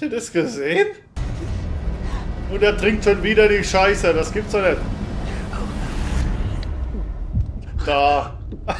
Habt ihr das gesehen? Und er trinkt schon wieder die Scheiße. Das gibt's doch nicht. Da.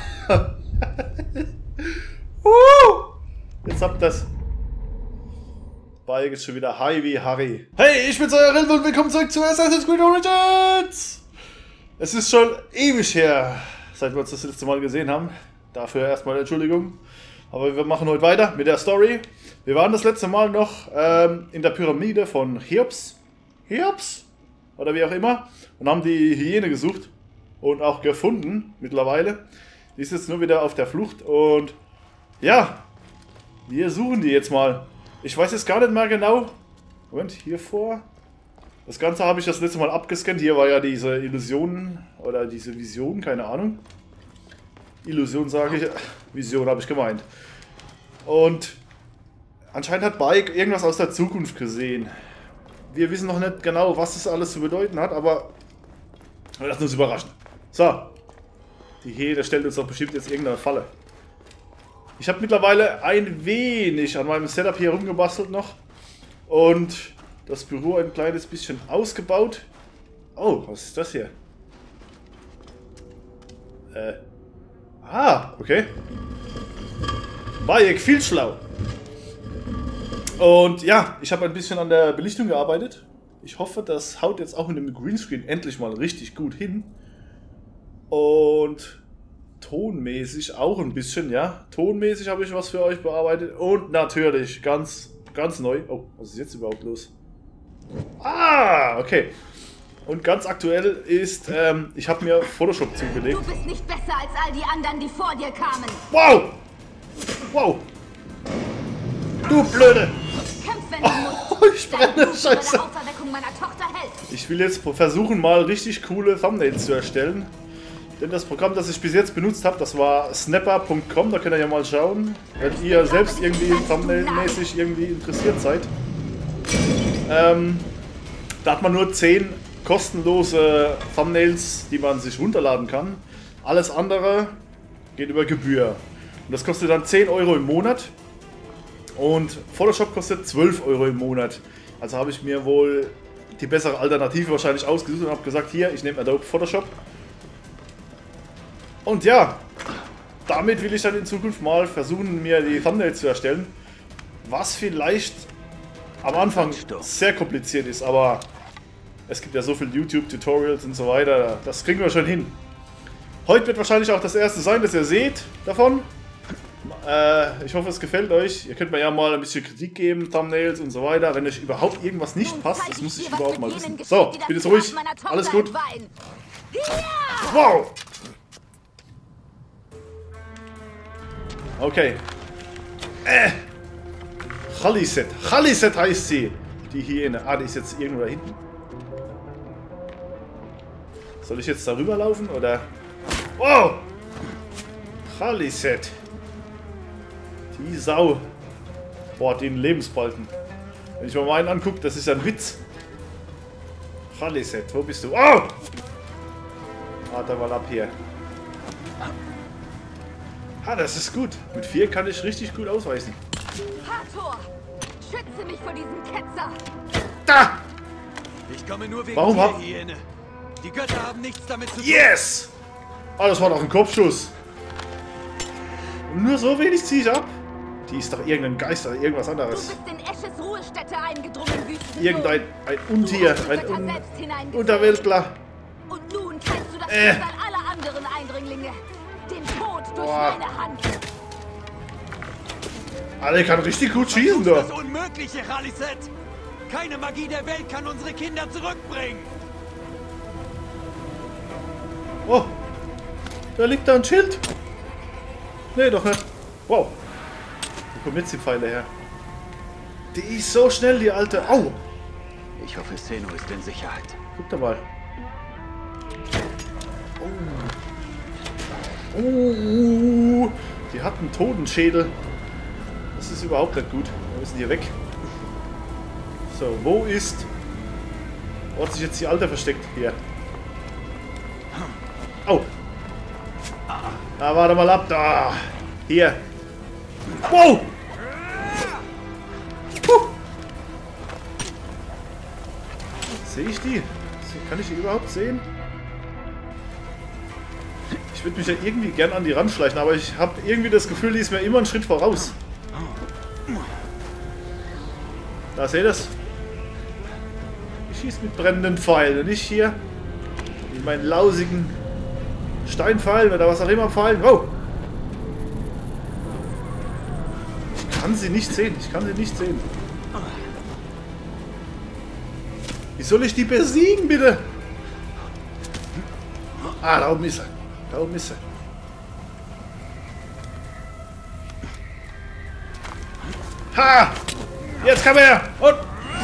Jetzt habt das. Bike ist schon wieder high wie Harry. Hey, ich bin's, euer Rill und willkommen zurück zu Assassin's Creed Origins! Es ist schon ewig her, seit wir uns das letzte Mal gesehen haben. Dafür erstmal Entschuldigung. Aber wir machen heute weiter mit der Story. Wir waren das letzte Mal noch in der Pyramide von Cheops. Cheops? Oder wie auch immer. Und haben die Hyäne gesucht. Und auch gefunden mittlerweile. Die ist jetzt nur wieder auf der Flucht. Und ja, wir suchen die jetzt mal. Ich weiß jetzt gar nicht mehr genau. Moment, hier vor. Das Ganze habe ich das letzte Mal abgescannt. Hier war ja diese Illusion oder diese Vision, keine Ahnung. Illusion sage ich. Vision habe ich gemeint. Und anscheinend hat Bike irgendwas aus der Zukunft gesehen. Wir wissen noch nicht genau, was das alles zu bedeuten hat, aber wir lassen uns überraschen. So. Die Hyäne stellt uns doch bestimmt jetzt irgendeine Falle. Ich habe mittlerweile ein wenig an meinem Setup hier rumgebastelt noch. Und das Büro ein kleines bisschen ausgebaut. Oh, was ist das hier? Okay. Bayek, viel schlau. Und ja, ich habe ein bisschen an der Belichtung gearbeitet. Ich hoffe, das haut jetzt auch mit dem Greenscreen endlich mal richtig gut hin. Und tonmäßig auch ein bisschen, ja. Tonmäßig habe ich was für euch bearbeitet. Und natürlich ganz neu. Oh, was ist jetzt überhaupt los? Ah, okay. Und ganz aktuell ist, ich habe mir Photoshop zugelegt. Du bist nicht besser als all die anderen, die vor dir kamen. Wow! Wow! Du Blöde! Oh, ich brenne, Scheiße! Ich will jetzt versuchen, mal richtig coole Thumbnails zu erstellen. Denn das Programm, das ich bis jetzt benutzt habe, das war snapper.com. Da könnt ihr ja mal schauen, wenn ihr selbst irgendwie Thumbnail-mäßig irgendwie interessiert seid. Da hat man nur 10 kostenlose Thumbnails, die man sich runterladen kann. Alles andere geht über Gebühr. Und das kostet dann 10 Euro im Monat. Und Photoshop kostet 12 Euro im Monat. Also habe ich mir wohl die bessere Alternative wahrscheinlich ausgesucht und habe gesagt, hier, ich nehme Adobe Photoshop. Und ja, damit will ich dann in Zukunft mal versuchen, mir die Thumbnails zu erstellen. Was vielleicht am Anfang sehr kompliziert ist, aber es gibt ja so viele YouTube-Tutorials und so weiter. Das kriegen wir schon hin. Heute wird wahrscheinlich auch das erste sein, das ihr seht davon. Ich hoffe, es gefällt euch. Ihr könnt mir ja mal ein bisschen Kritik geben, Thumbnails und so weiter. Wenn euch überhaupt irgendwas nicht passt, das muss ich überhaupt mal wissen. So, ich bin jetzt ruhig. Alles gut. Wow! Okay. Khaliset. Khaliset heißt sie. Die Hyäne. Ah, die ist jetzt irgendwo da hinten. Soll ich jetzt darüber laufen oder? Wow! Khaliset. Die Sau. Boah, den Lebensbalken. Wenn ich mir mal einen angucke, das ist ein Witz. Khaliset, wo bist du? Oh! Warte mal ab hier. Ah, das ist gut. Mit 4 kann ich richtig gut ausweichen. Hathor, schütze mich vor diesem Ketzer. Da! Ich komme nur wegen Warum dir, Hyäne. Die Götter haben nichts damit zu tun. Yes! Ah, das war doch ein Kopfschuss. Und nur so wenig ziehe ich ab. Die ist doch irgendein Geist oder irgendwas anderes. Du bist in Esches Ruhestätte eingedrungen, Wüstensohn. Irgendein Untier, ein Unterweltler. Und nun teilst du das Schicksal aller anderen Eindringlinge. Den Tod durch meine Hand. Alter, kann richtig gut schießen, Das doch. Unmögliche, Khaliset. Keine Magie der Welt kann unsere Kinder zurückbringen. Oh, da liegt da ein Schild. Nee, doch nicht. Wow. Wo kommen jetzt die Pfeile her? Die ist so schnell, die alte. Au. Ich hoffe, Seno ist in Sicherheit. Guck da mal. Oh. Die hat einen Totenschädel. Das ist überhaupt nicht gut. Wir müssen hier weg. So, wo hat sich jetzt die Alte versteckt? Hier. Oh. Da, warte mal ab. Da. Hier. Wow. Sehe ich die? Kann ich die überhaupt sehen? Ich würde mich ja irgendwie gern an die ranschleichen, aber ich habe irgendwie das Gefühl, die ist mir immer einen Schritt voraus. Da seht ihr das? Ich schieße mit brennenden Pfeilen und nicht hier mit meinen lausigen Steinpfeilen oder was auch immer Pfeilen. Oh! Ich kann sie nicht sehen. Ich kann sie nicht sehen. Wie soll ich die besiegen, bitte? Ah, da oben ist er. Da oben ist er. Ha! Jetzt komm her! Und...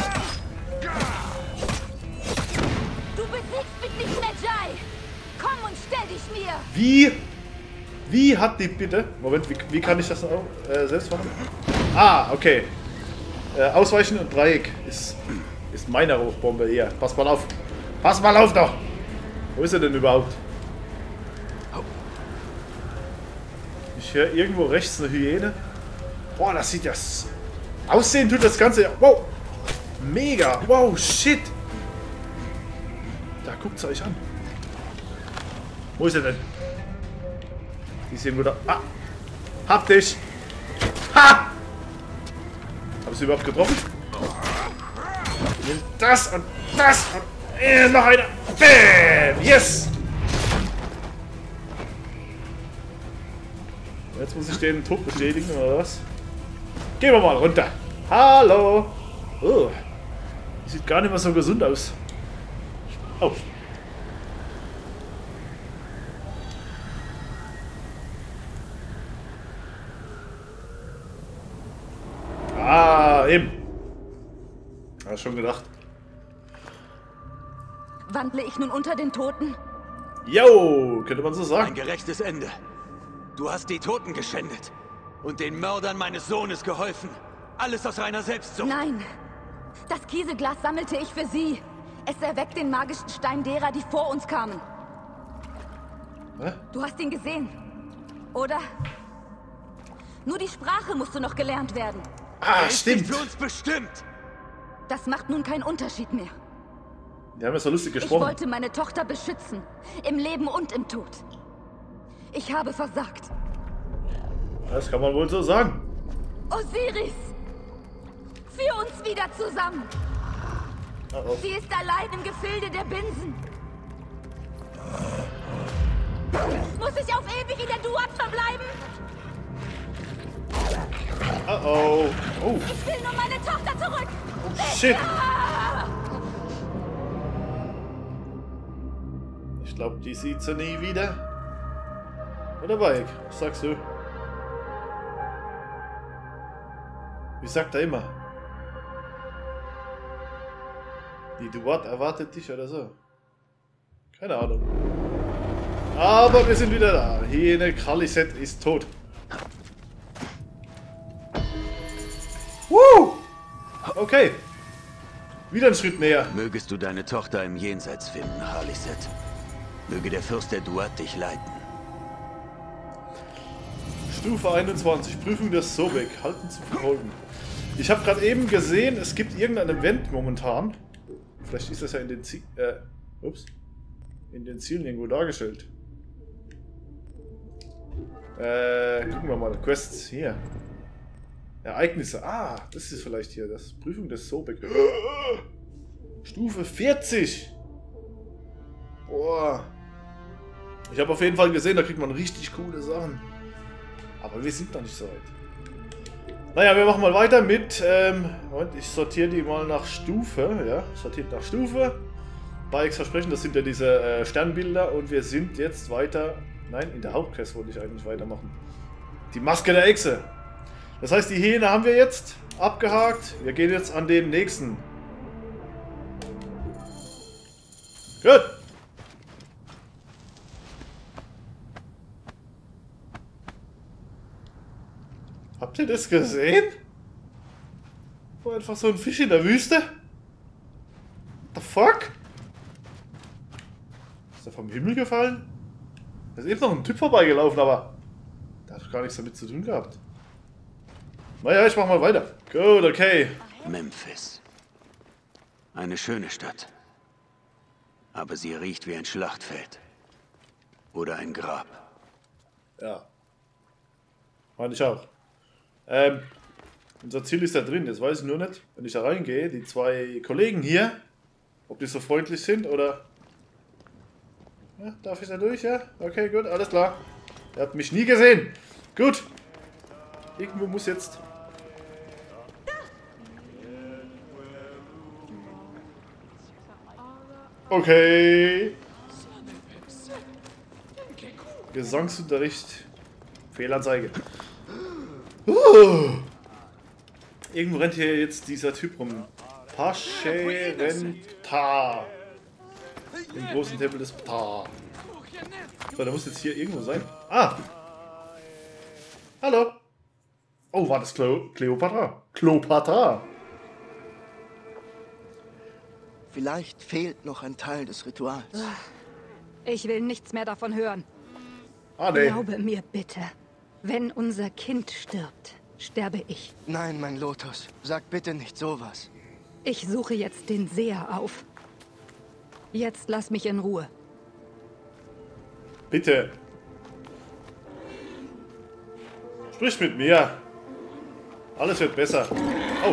Du besiegst mich nicht, Medjay! Komm und stell dich mir! Wie? Wie hat die bitte... Moment, wie kann ich das auch, selbst machen? Ah, okay. Ausweichen und Dreieck ist meine Rauchbombe hier. Pass mal auf. Pass mal auf doch! Wo ist er denn überhaupt? Ich höre irgendwo rechts eine Hyäne. Boah, das sieht ja... Aussehen tut das Ganze... Wow! Mega! Wow, shit! Da guckt es euch an. Wo ist er denn? Die ist irgendwo da... Ah! Hab dich! Ha! Hab ich sie überhaupt getroffen? Nimm das und das und... noch einer! Bam! Yes! Jetzt muss ich den Tod bestätigen, oder was? Gehen wir mal runter. Hallo! Oh, sieht gar nicht mehr so gesund aus. Oh. Ah, eben. Hast schon gedacht. Wandle ich nun unter den Toten? Jo, könnte man so sagen. Ein gerechtes Ende. Du hast die Toten geschändet und den Mördern meines Sohnes geholfen. Alles aus reiner Selbstsucht. Nein. Das Kieseglas sammelte ich für sie. Es erweckt den magischen Stein derer, die vor uns kamen. Hä? Du hast ihn gesehen, oder? Nur die Sprache musste noch gelernt werden. Ah, Er ist stimmt. nicht für uns bestimmt. Das macht nun keinen Unterschied mehr. Die haben ja so lustig Ich gesprochen. wollte meine Tochter beschützen. Im Leben und im Tod. Ich habe versagt. Das kann man wohl so sagen. Osiris! Führ uns wieder zusammen! Oh. Sie ist allein im Gefilde der Binsen. Muss ich auf ewig in der Duat verbleiben? Oh. Oh. Ich will nur meine Tochter zurück! Shit. Ah! Ich glaube, die sieht sie nie wieder. Oder Bike? Was sagst du? Wie sagt er immer? Die Duat erwartet dich oder so. Keine Ahnung. Aber wir sind wieder da. Hyäne Khaliset ist tot. Woo! Okay. Wieder ein Schritt näher. Mögest du deine Tochter im Jenseits finden, Khaliset. Möge der Fürst der Duat dich leiten. Stufe 21. Prüfung des Sobek. Halten zu verfolgen. Ich habe gerade eben gesehen, es gibt irgendein Event momentan. Vielleicht ist das ja in den in den Zielen irgendwo dargestellt. Gucken wir mal. Quests hier. Ereignisse. Ah, das ist vielleicht hier. Das Prüfung des Sobek. Stufe 40. Boah. Ich habe auf jeden Fall gesehen, da kriegt man richtig coole Sachen. Aber wir sind noch nicht so weit. Naja, wir machen mal weiter mit, Moment, ich sortiere die mal nach Stufe, ja, sortiert nach Stufe. Bikes Versprechen, das sind ja diese Sternbilder und wir sind jetzt weiter, nein, in der Hauptquest wollte ich eigentlich weitermachen. Die Maske der Echse. Das heißt, die Hyäne haben wir jetzt abgehakt, wir gehen jetzt an den nächsten. Gut. Habt ihr das gesehen? War einfach so ein Fisch in der Wüste? What the fuck? Ist der vom Himmel gefallen? Da ist eben noch ein Typ vorbeigelaufen, aber der hat doch gar nichts damit zu tun gehabt. Naja, ich mach mal weiter. Gut, okay. Memphis. Eine schöne Stadt. Aber sie riecht wie ein Schlachtfeld. Oder ein Grab. Ja. Meine ich auch. Unser Ziel ist da drin, jetzt weiß ich nur nicht, wenn ich da reingehe, die zwei Kollegen hier, ob die so freundlich sind oder... Ja, darf ich da durch, ja? Okay, gut, alles klar. Er hat mich nie gesehen. Gut. Irgendwo muss jetzt... Okay. Gesangsunterricht. Fehlanzeige. Irgendwo rennt hier jetzt dieser Typ rum. Pascherenta. Im großen Tempel des Ptah. So, der muss jetzt hier irgendwo sein. Ah! Hallo! Oh, war das Kleopatra? Kleopatra! Vielleicht fehlt noch ein Teil des Rituals. Ich will nichts mehr davon hören. Ah, nee. Glaube mir bitte, wenn unser Kind stirbt, sterbe ich. Nein, mein Lotus, sag bitte nicht sowas. Ich suche jetzt den Seher auf. Jetzt lass mich in Ruhe. Bitte. Sprich mit mir. Alles wird besser. Oh.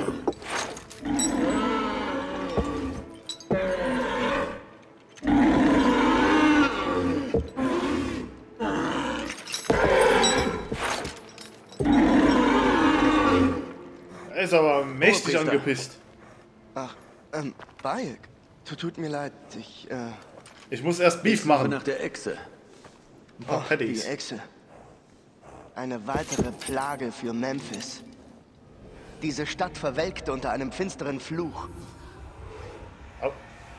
Er ist aber mächtig angepisst. Ach, Bayek, tut mir leid, Ich muss erst Beef machen. Nach der Echse. Ein paar die Patties. Echse. Eine weitere Plage für Memphis. Diese Stadt verwelkte unter einem finsteren Fluch. Au.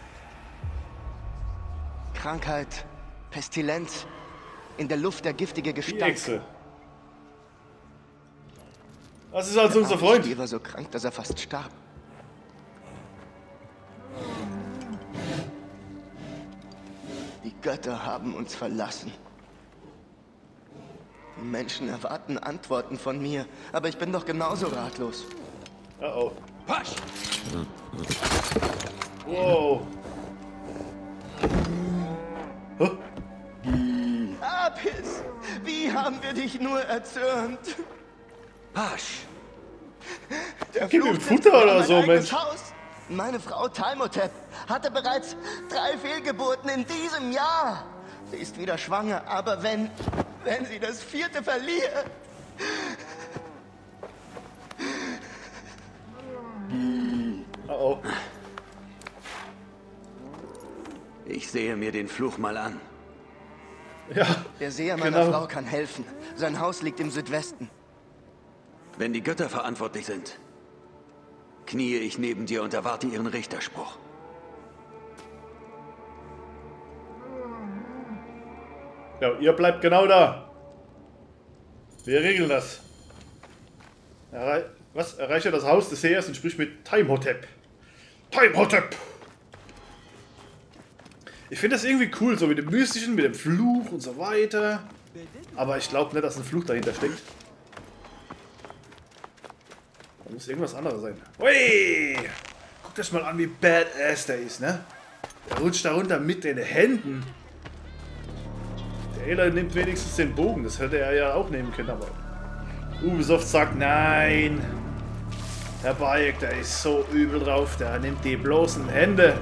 Krankheit, Pestilenz, in der Luft der giftige Die Gestank. Echse. Das ist also unser Der Freund. Stier war so krank, dass er fast starb. Die Götter haben uns verlassen. Die Menschen erwarten Antworten von mir, aber ich bin doch genauso ratlos. Oh. Pasch! Wow. Huh? Apis, wie haben wir dich nur erzürnt? Pasch! Der Gib ihm Fluch Futter trifft oder mein so, eigenes Mensch. Haus. Meine Frau Talmotep hatte bereits 3 Fehlgeburten in diesem Jahr. Sie ist wieder schwanger, aber wenn sie das 4. verliert... Oh. Ich sehe mir den Fluch mal an. Ja. Der Seher meiner Genau. Frau kann helfen. Sein Haus liegt im Südwesten. Wenn die Götter verantwortlich sind, kniee ich neben dir und erwarte ihren Richterspruch. Ja, ihr bleibt genau da. Wir regeln das. Erreiche das Haus des Sehers und sprich mit Timehotep. Timehotep! Ich finde das irgendwie cool, so mit dem Mystischen, mit dem Fluch und so weiter. Aber ich glaube nicht, dass ein Fluch dahinter steckt. Da muss irgendwas anderes sein. Ui! Guckt euch mal an, wie badass der ist, ne? Der rutscht da runter mit den Händen. Der Ela nimmt wenigstens den Bogen, das hätte er ja auch nehmen können, aber Ubisoft sagt nein. Herr Bayek, der ist so übel drauf, der nimmt die bloßen Hände.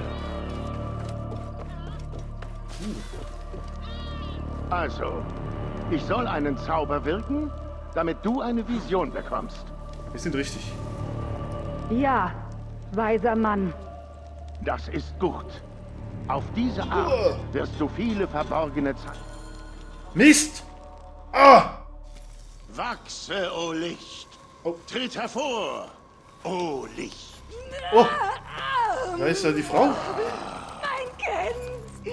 Also, ich soll einen Zauber wirken, damit du eine Vision bekommst. Wir sind richtig. Ja, weiser Mann. Das ist gut. Auf diese Art wirst du viele verborgene Zeichen. Mist! Ah! Wachse, o Licht! Oh. Tritt hervor, o Licht! Oh! Da ist ja die Frau. Mein Kind!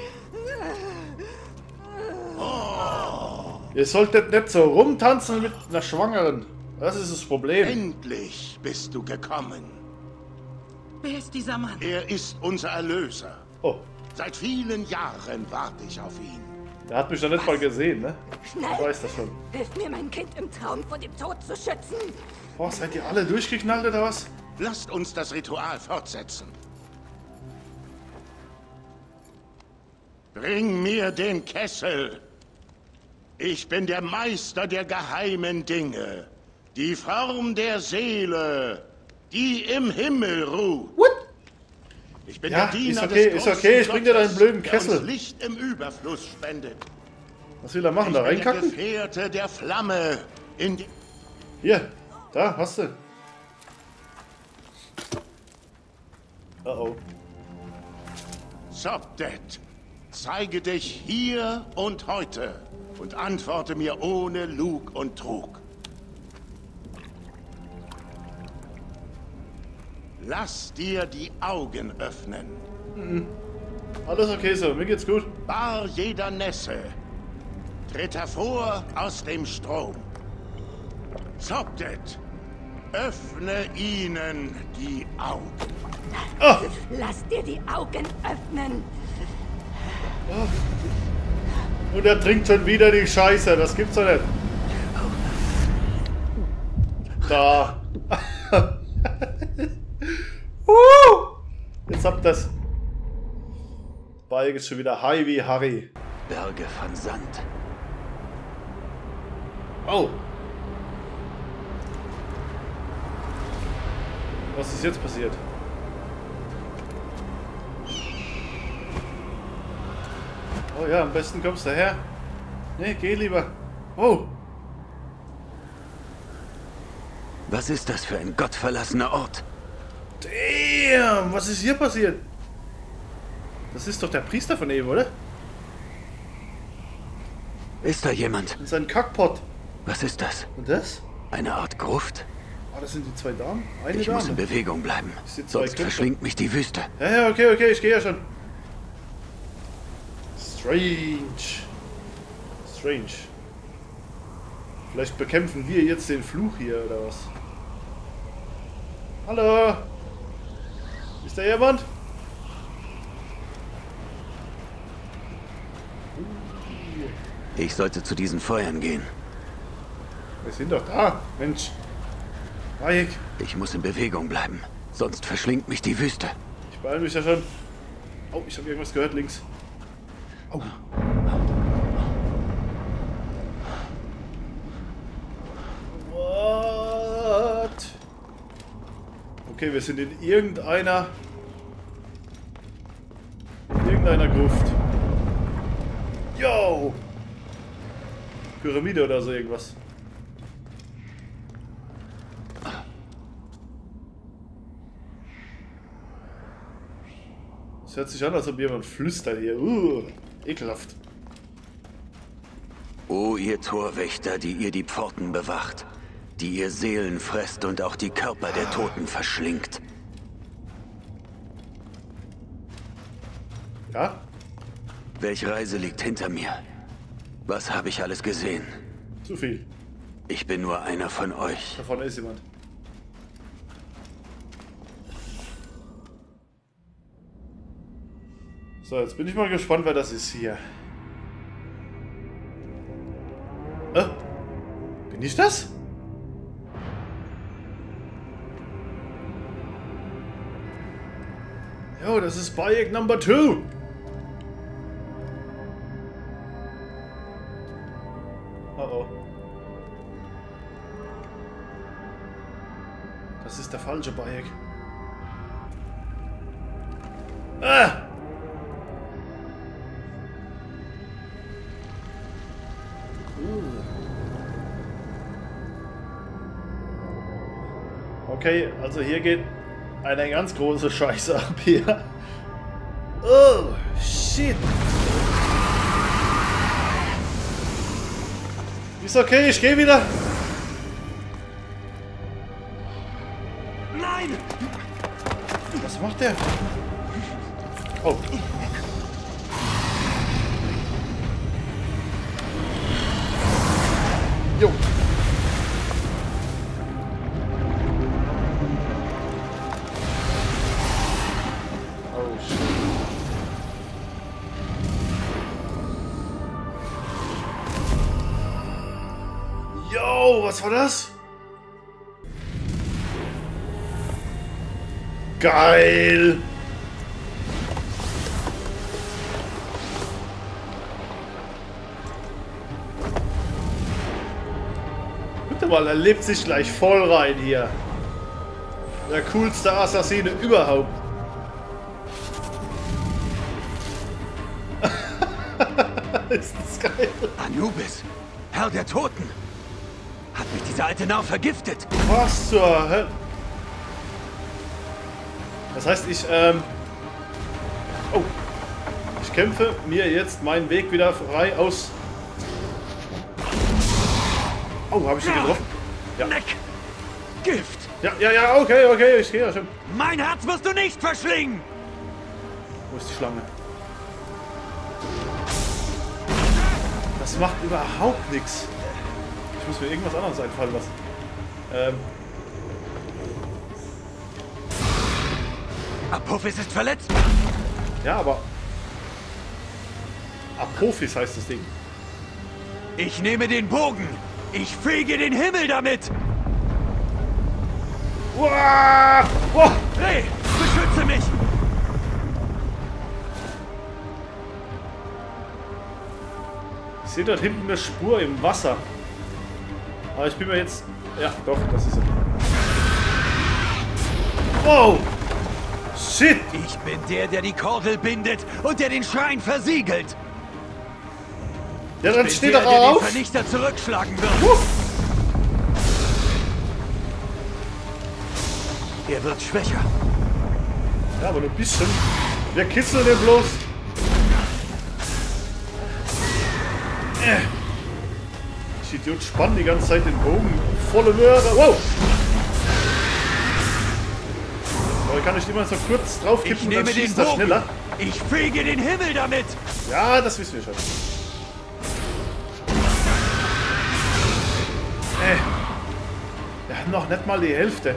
Ihr solltet nicht so rumtanzen mit einer Schwangeren. Das ist das Problem. Endlich bist du gekommen. Wer ist dieser Mann? Er ist unser Erlöser. Oh, Seit vielen Jahren warte ich auf ihn. der hat mich doch nicht mal gesehen, ne? Ich Schnell! weiß das schon. Hilf mir, mein Kind im Traum vor dem Tod zu schützen! Boah, seid ihr alle durchgeknallt oder was? Lasst uns das Ritual fortsetzen. Bring mir den Kessel. Ich bin der Meister der geheimen Dinge. Die Form der Seele, die im Himmel ruht. What? Ich bin Ja, der Diener ist okay, ich bring dir deinen blöden Kessel. der uns Licht im Überfluss spendet. Was will er machen? Ich Da bin der reinkacken? Gefährte der Flamme in die... Hier, da, hast du. Oh. Sopdet, zeige dich hier und heute und antworte mir ohne Lug und Trug. Lass dir die Augen öffnen. Alles okay so, mir geht's gut. Bar jeder Nässe, tritt hervor aus dem Strom. Sopdet, öffne ihnen die Augen. Oh. Lass dir die Augen öffnen. Und er trinkt schon wieder die Scheiße, das gibt's doch nicht. Da. Jetzt habt das. Bayek ist schon wieder high wie Harry. Berge von Sand. Oh. Was ist jetzt passiert? Oh ja, am besten kommst du her. Nee, geh lieber. Oh. Was ist das für ein gottverlassener Ort? Damn, was ist hier passiert? Das ist doch der Priester von eben, oder? Ist da jemand? In seinem Kackpott. Was ist das? Und das? Eine Art Gruft? Ah, das sind die zwei Damen. Eine Ich Dame. muss in Bewegung bleiben. Ich sehe zwei Sonst Köpfe. verschlingt mich die Wüste. Ja, okay, ich gehe ja schon. Strange. Vielleicht bekämpfen wir jetzt den Fluch hier, oder was? Hallo? Ist da jemand? Ich sollte zu diesen Feuern gehen. Wir sind doch da, Mensch. Bayek, Ich muss in Bewegung bleiben. Sonst verschlingt mich die Wüste. ich beeile mich ja schon. Oh, ich habe irgendwas gehört links. Oh. What? Okay, wir sind in irgendeiner Gruft. Yo! Pyramide oder so irgendwas. Es hört sich an, als ob jemand flüstert hier. Ekelhaft. O ihr Torwächter, die ihr die Pforten bewacht, die ihr Seelen fresst und auch die Körper der Toten verschlingt. Ja? Welche Reise liegt hinter mir? Was habe ich alles gesehen? Zu viel. Ich bin nur einer von euch. Da vorne ist jemand. So, jetzt bin ich mal gespannt, wer das ist hier. Bin ich das? Jo, das ist Bayek Number 2. Oh. Das ist der falsche Bayek. Ah! Okay, also hier geht eine ganz große Scheiße ab hier. Oh, shit. Ist okay, ich gehe wieder. Nein! Was macht der? Oh. Jo. Oh shit. Yo, was war das? Geil! Guck mal, er lebt sich gleich voll rein hier. Der coolste Assassine überhaupt. Ist das geil. Anubis, Herr der Toten. Hat mich dieser alte Narr vergiftet. Was zur Hölle? Das heißt, oh. Ich kämpfe mir jetzt meinen Weg wieder frei aus... Oh, habe ich den getroffen? Ja. Neck. Gift. Ja, okay, ich gehe ja schon. Mein Herz wirst du nicht verschlingen. Wo ist die Schlange? Das macht überhaupt nichts. Ich muss mir irgendwas anderes einfallen lassen. Apophis ist verletzt. Ja, aber... Apophis heißt das Ding. Ich nehme den Bogen. Ich fege den Himmel damit. Uah! Oh! Hey, beschütze mich. Ich sehe dort hinten eine Spur im Wasser. Aber ich bin mir jetzt... Ja, doch, das ist es. Wow! Shit! Ich bin der die Kordel bindet und der den Schrein versiegelt. Ja, dann Ich steht bin doch der den auf! Vernichter zurückschlagen wird. Er wird schwächer. Ja, aber nur ein bisschen. Wir kitzeln den bloß. Ich Idiot spann die ganze Zeit den Bogen. Volle Möhre. Wow! Aber kann ich immer so kurz Ich draufkippen und dann nehme den schießt er Bogen. schneller. Ich fege den Himmel damit. Ja, das wissen wir schon. Wir haben noch nicht mal die Hälfte.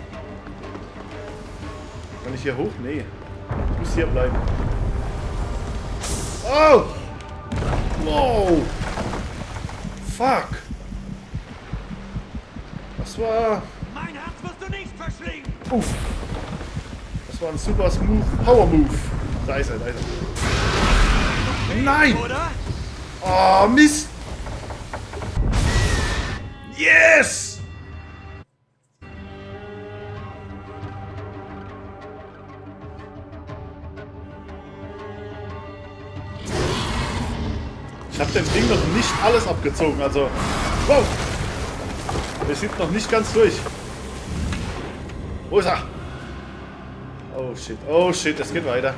Kann ich hier hoch? Nee. Ich muss hier bleiben. Oh! Wow! Fuck! Das war... Mein Herz wirst du nicht verschlingen. Das war ein super smooth Power Move. Da ist er, da ist er. Nein! Oder? Oh, Mist! Yes! Ich habe dem Ding noch nicht alles abgezogen, also... Wow! Wir sind noch nicht ganz durch. Wo ist er? Oh shit, es geht weiter.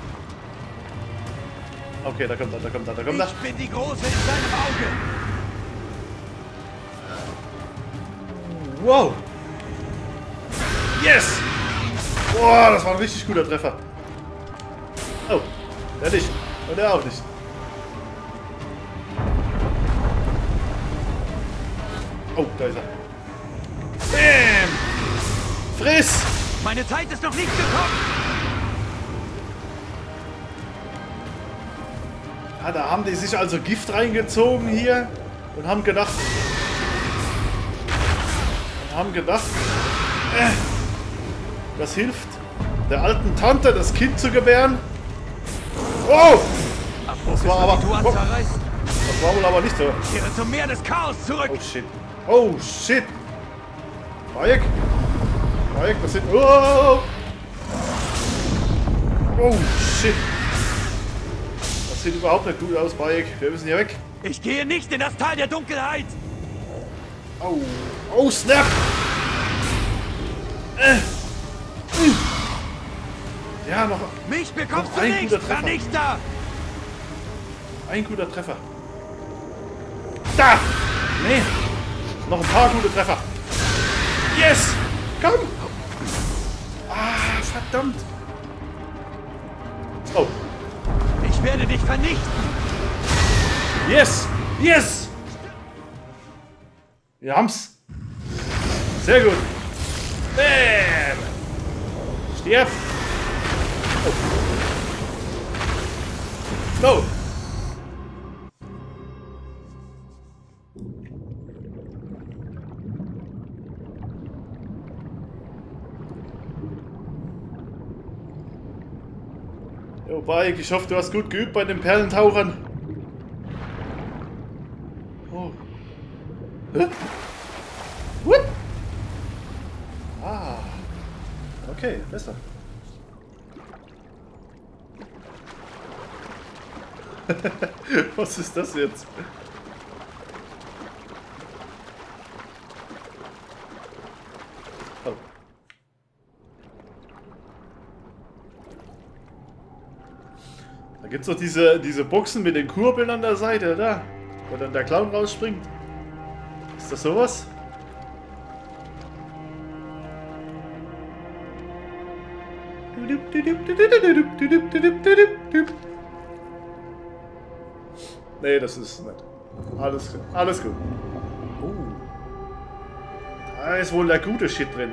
Okay, da kommt er. Ich bin die Große in seinem Auge. Wow! Yes! Boah, das war ein richtig guter Treffer. Oh, der nicht. Und der auch nicht. Oh, da ist er. Bam! Friss! Meine Zeit ist noch nicht gekommen. Ja, da haben die sich also Gift reingezogen hier und haben gedacht... das hilft der alten Tante, das Kind zu gebären. Oh! Das war aber... Du zerreißt. Das war wohl aber nicht so. Kehre zum Meer des Chaos zurück. Oh shit. Oh shit. Bayek, das sind... Oh! Oh shit. Das sieht überhaupt nicht gut aus, Bayek. Wir müssen hier weg. Ich gehe nicht in das Tal der Dunkelheit. Oh. Oh, snap. Ja, noch Mich bekommst noch du ein nicht, guter Treffer. Vernichter. ein guter Treffer. Da! Nee. Noch ein paar gute Treffer. Yes! Komm! Ah, verdammt. Oh. Ich werde dich vernichten. Yes! Yes! Wir haben's. Sehr gut. Bam! Stirb! Oh. No! Jo, Bayek, ich hoffe, du hast gut geübt bei den Perlentauchern. Oh. Hä? Okay, besser. Was ist das jetzt? Oh. Da gibt es doch diese Boxen mit den Kurbeln an der Seite, da. Wo dann der Clown rausspringt. Ist das sowas? Nee, das ist nicht. Alles gut. Da ist wohl der gute Shit drin.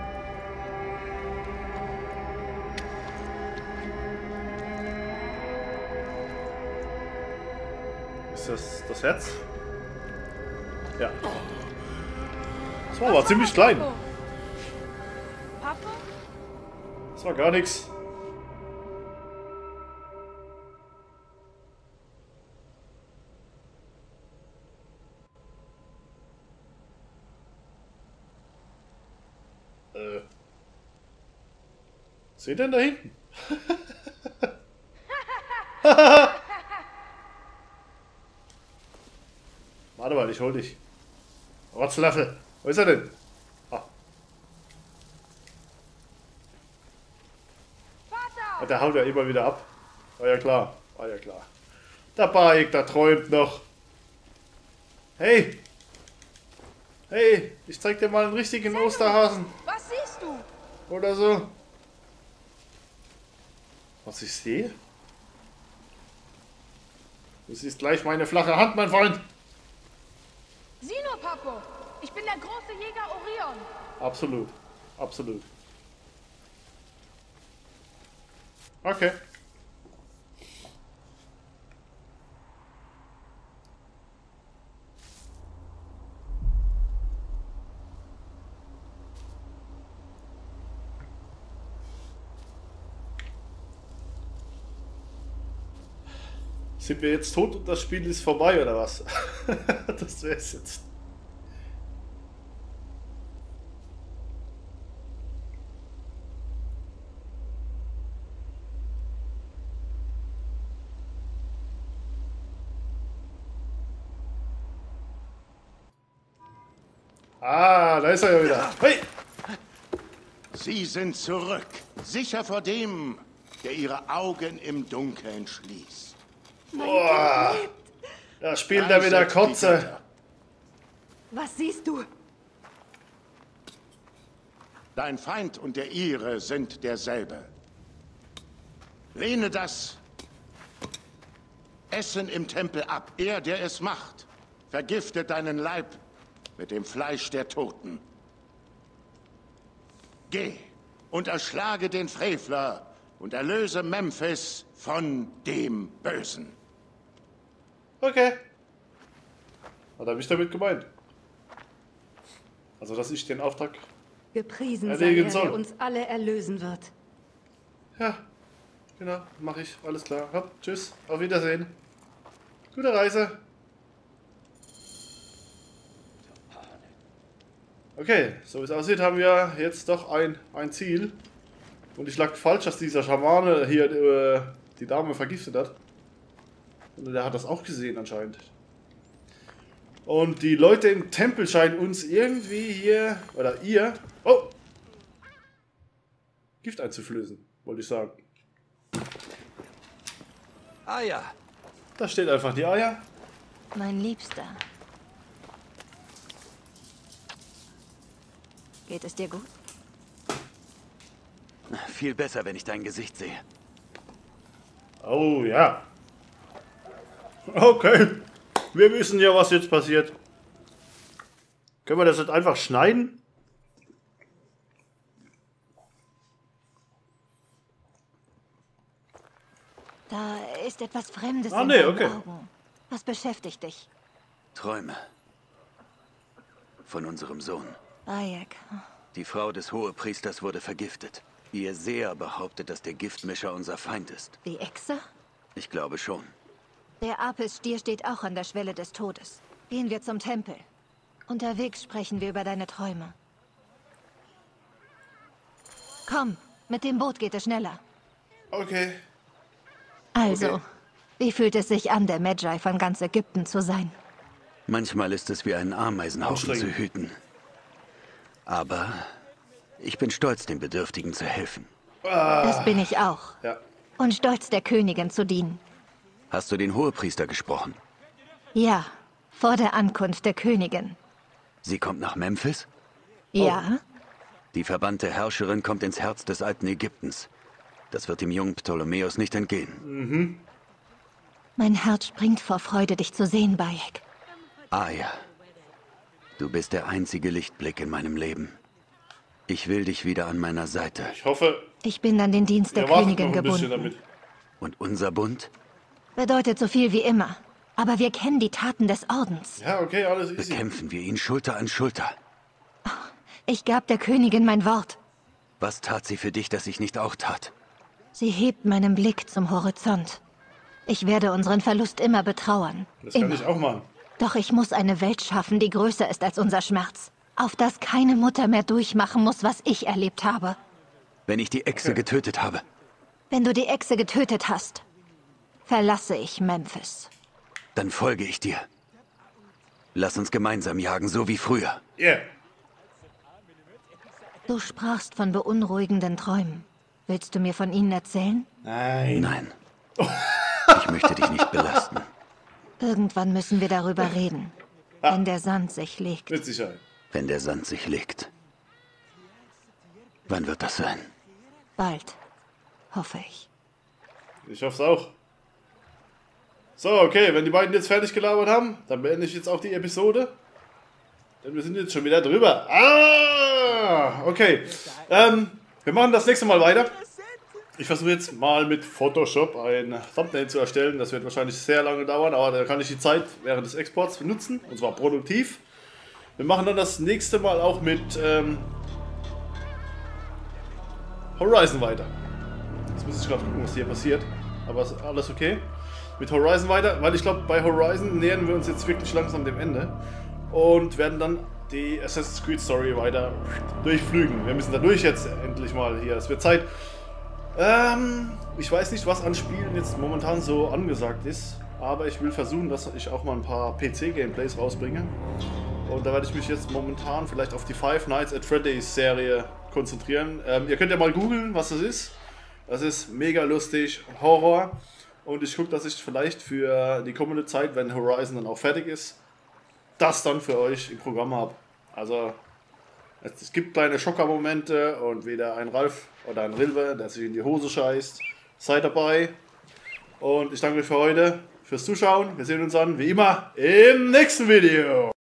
Ist das Herz? Ja. Das war aber ziemlich klein. Papa? Das war gar nichts. Seht ihr denn da hinten? Warte mal, ich hol dich. Rotzlöffel. Wo ist er denn? Ah. Vater! Der haut ja immer wieder ab. War ja klar. War ja klar. Der Bayek, der träumt noch. Hey! Hey, ich zeig dir mal einen richtigen Osterhasen. Was siehst du? Oder so. Was ich sehe? Du siehst gleich meine flache Hand, mein Freund. Sieh nur, Papo. Ich bin der große Jäger Orion. Absolut. Absolut. Okay. Sind wir jetzt tot und das Spiel ist vorbei, oder was? Das wäre es jetzt. Ah, da ist er ja wieder. Hey! Sie sind zurück, sicher vor dem, der ihre Augen im Dunkeln schließt. Boah, da spielt er wieder Kotze. Was siehst du? Dein Feind und der ihre sind derselbe. Lehne das Essen im Tempel ab. Er, der es macht, vergiftet deinen Leib mit dem Fleisch der Toten. Geh und erschlage den Frevler und erlöse Memphis von dem Bösen. Okay. Was habe ich damit gemeint? Also, dass ich den Auftrag Gepriesen sei erledigen er, soll. der uns alle erlösen wird. Ja, genau, mache ich. Alles klar. Hopp, tschüss, auf Wiedersehen. Gute Reise. Okay, so wie es aussieht, haben wir jetzt doch ein Ziel. Und ich lag falsch, dass dieser Schamane hier die Dame vergiftet hat. Und der hat das auch gesehen anscheinend. Und die Leute im Tempel scheinen uns irgendwie hier, oder ihr, oh, Gift einzuflößen, wollte ich sagen. Eier. Da steht einfach die Eier. Mein Liebster. Geht es dir gut? Viel besser, wenn ich dein Gesicht sehe. Oh ja. Okay. Wir wissen ja, was jetzt passiert. Können wir das jetzt einfach schneiden? Da ist etwas Fremdes Ah, in nee, deinen okay. Augen. Was beschäftigt dich? Träume. Von unserem Sohn. Bayek. Die Frau des Hohepriesters wurde vergiftet. Ihr Seher behauptet, dass der Giftmischer unser Feind ist. Die Echse? Ich glaube schon. Der Apis-Stier steht auch an der Schwelle des Todes. Gehen wir zum Tempel. Unterwegs sprechen wir über deine Träume. Komm, mit dem Boot geht es schneller. Okay. Also, Okay. wie fühlt es sich an, der Magi von ganz Ägypten zu sein? Manchmal ist es wie einen Ameisenhaufen zu Anstrengend. hüten. Aber ich bin stolz, den Bedürftigen zu helfen. Das bin ich auch. Ja. Und stolz, der Königin zu dienen. Hast du den Hohepriester gesprochen? Ja, vor der Ankunft der Königin. Sie kommt nach Memphis? Ja? Die verbannte Herrscherin kommt ins Herz des alten Ägyptens. Das wird dem jungen Ptolemäus nicht entgehen. Mein Herz springt vor Freude, dich zu sehen, Bayek. Ah ja. Du bist der einzige Lichtblick in meinem Leben. Ich will dich wieder an meiner Seite. Ich hoffe, Ich bin an den Dienst der ihr wartet noch Königin ein bisschen gebunden. damit. Und unser Bund? Bedeutet so viel wie immer. Aber wir kennen die Taten des Ordens. Ja, okay, alles easy. Bekämpfen wir ihn Schulter an Schulter. Ich gab der Königin mein Wort. Was tat sie für dich, das ich nicht auch tat? Sie hebt meinen Blick zum Horizont. Ich werde unseren Verlust immer betrauern. Das kann Immer. ich auch machen. Doch ich muss eine Welt schaffen, die größer ist als unser Schmerz. Auf das keine Mutter mehr durchmachen muss, was ich erlebt habe. Wenn ich die Echse getötet habe. Wenn du die Echse getötet hast, verlasse ich Memphis. Dann folge ich dir. Lass uns gemeinsam jagen, so wie früher. Yeah. Du sprachst von beunruhigenden Träumen. Willst du mir von ihnen erzählen? Nein. Nein. Ich möchte dich nicht belasten. Irgendwann müssen wir darüber reden. Wenn der Sand sich legt. Mit Sicherheit. Wenn der Sand sich legt. Wann wird das sein? Bald. Hoffe ich. Ich hoffe es auch. So, okay, wenn die beiden jetzt fertig gelabert haben, dann beende ich jetzt auch die Episode. Denn wir sind jetzt schon wieder drüber. Ah, okay. Wir machen das nächste Mal weiter. Ich versuche jetzt mal mit Photoshop ein Thumbnail zu erstellen. Das wird wahrscheinlich sehr lange dauern, aber da kann ich die Zeit während des Exports benutzen. Und zwar produktiv. Wir machen dann das nächste Mal auch mit Horizon weiter. Jetzt muss ich gerade gucken, was hier passiert. Aber ist alles okay. Mit Horizon weiter, weil ich glaube, bei Horizon nähern wir uns jetzt wirklich langsam dem Ende. Und werden dann die Assassin's Creed Story weiter durchflügen. Wir müssen da durch jetzt endlich mal hier. Es wird Zeit. Ich weiß nicht, was an Spielen jetzt momentan so angesagt ist. Aber ich will versuchen, dass ich auch mal ein paar PC-Gameplays rausbringe. Und da werde ich mich jetzt momentan vielleicht auf die Five Nights at Freddy's Serie konzentrieren. Ihr könnt ja mal googeln, was das ist. Das ist mega lustig, Horror. Und ich gucke, dass ich vielleicht für die kommende Zeit, wenn Horizon dann auch fertig ist, das dann für euch im Programm habe. Also, es gibt kleine Schocker-Momente und wieder ein Ralf oder ein Rilve, der sich in die Hose scheißt. Seid dabei. Und ich danke euch für heute, fürs Zuschauen. Wir sehen uns dann, wie immer, im nächsten Video.